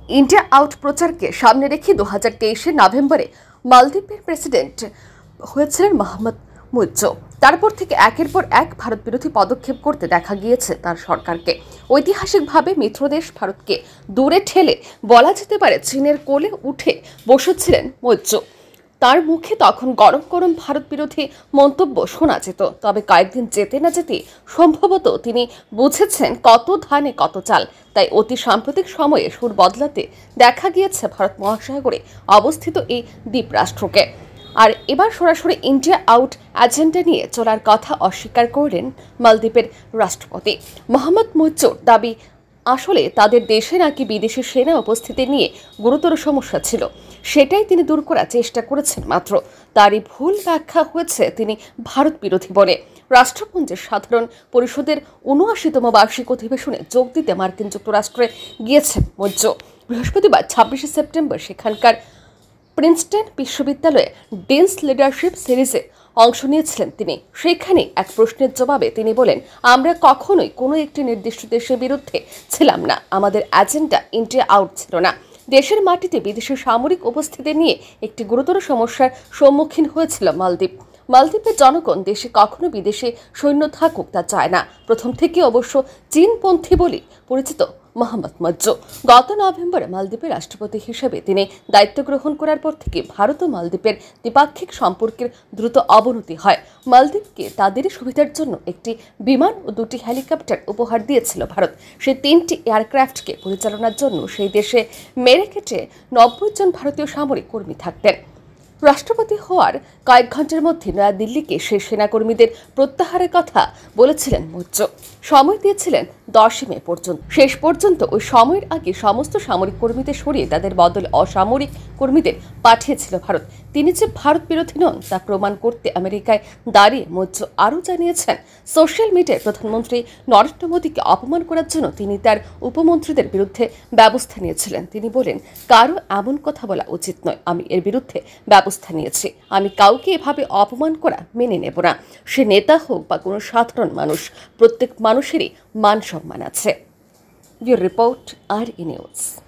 India out প্রচারকে সামনে রেখে 2023 নভেম্বরে মালদ্বীপের প্রেসিডেন্ট হয়েছিলেন মোহাম্মদ মুইজ্জো। তারপর থেকে একের পর এক ভারত বিরোধী পদক্ষেপ করতে দেখা গিয়েছে তার সরকারকে। ঐতিহাসিকভাবে মিত্রদেশ ভারতকে দূরে ঠেলে বলা যেতে পারে চীনের কোলে উঠে বসেছিলেন মুইজ্জো। তার মুখে তখন গরম গরম ভারত বিরোধী মন্তব্য শোনা যেত। তবে কয়েকদিন যেতে না যেতে সম্ভবত তিনি বুঝেছেন কত ধানে কত চাল। তাই অতি সাম্প্রতিক সময়ে সুর বদলাতে দেখা গিয়েছে ভারত মহাসাগরে অবস্থিত এই দ্বীপরাষ্ট্রকে। আর এবার সরাসরি ইন্ডিয়া আউট এজেন্ডা নিয়ে চলার কথা অস্বীকার করলেন মালদ্বীপের রাষ্ট্রপতি। মোহাম্মদ মুইজ্জোর দাবি, আসলে তাদের দেশে নাকি বিদেশি সেনা উপস্থিতি নিয়ে গুরুতর সমস্যা ছিল, সেটাই তিনি দূর করার চেষ্টা করেছেন মাত্র। তারই ভুল ব্যাখ্যা হয়েছে তিনি ভারত বিরোধী বলে। রাষ্ট্রপুঞ্জের সাধারণ পরিষদের ৭৯তম বার্ষিক অধিবেশনে যোগ দিতে মার্কিন যুক্তরাষ্ট্রে গিয়েছেন মুইজ্জো। বৃহস্পতিবার ২৬শে সেপ্টেম্বর সেখানকার প্রিন্সটন বিশ্ববিদ্যালয়ে ডিনস লিডারশিপ সিরিজে অংশ নিয়েছিলেন তিনি। সেখানে এক প্রশ্নের জবাবে তিনি বলেন, আমরা কখনোই কোনো একটি নির্দিষ্ট দেশের বিরুদ্ধে ছিলাম না, আমাদের এজেন্ডা ইন্ডিয়া আউট ছিল না। দেশের মাটিতে বিদেশি সামরিক উপস্থিতি নিয়ে একটি গুরুতর সমস্যার সম্মুখীন হয়েছিল মালদ্বীপ। মালদ্বীপের জনগণ দেশে কখনো বিদেশে সৈন্য থাকুক তা চায় না। প্রথম থেকে অবশ্য চীনপন্থী বলে পরিচিত মোহাম্মদ মুইজ্জো। গত নভেম্বরে মালদ্বীপের রাষ্ট্রপতি হিসেবে তিনি দায়িত্ব গ্রহণ করার পর থেকে ভারত ও মালদ্বীপের দ্বিপাক্ষিক সম্পর্কের দ্রুত অবনতি হয়। মালদ্বীপকে তাদের সুবিধার জন্য একটি বিমান ও 2টি হেলিকপ্টার উপহার দিয়েছিল ভারত। সেই 3টি এয়ারক্রাফটকে পরিচালনার জন্য সেই দেশে মেরে কেটে 90 জন ভারতীয় সামরিক কর্মী থাকতেন। রাষ্ট্রপতি হওয়ার কয়েক ঘন্টার মধ্যে নয়াদিল্লিকে সেই সেনাকর্মীদের প্রত্যাহারের কথা বলেছিলেন মুইজ্জো। সময় দিয়েছিলেন 10 মে পর্যন্ত। শেষ পর্যন্ত ওই সময়ের আগে সমস্ত সামরিক কর্মীদের সরিয়ে তাদের বদলে অসামরিক কর্মীদের পাঠিয়েছিল ভারত। তিনি যে ভারত বিরোধী নন তা প্রমাণ করতে আমেরিকায় দাঁড়িয়ে মুইজ্জো আরও জানিয়েছেন, সোশ্যাল মিডিয়ায় প্রধানমন্ত্রী নরেন্দ্র মোদীকে অপমান করার জন্য তিনি তার উপমন্ত্রীদের বিরুদ্ধে ব্যবস্থা নিয়েছিলেন। তিনি বলেন, কারো এমন কথা বলা উচিত নয়, আমি এর বিরুদ্ধে ব্যবস্থা নিয়েছি। আমি কাউকে এভাবে অপমান করা মেনে নেব না। সে নেতা হোক বা কোনো সাধারণ মানুষ, প্রত্যেক মানুষেরই মান সম্মান আছে। রিপোর্ট আর নিউজ।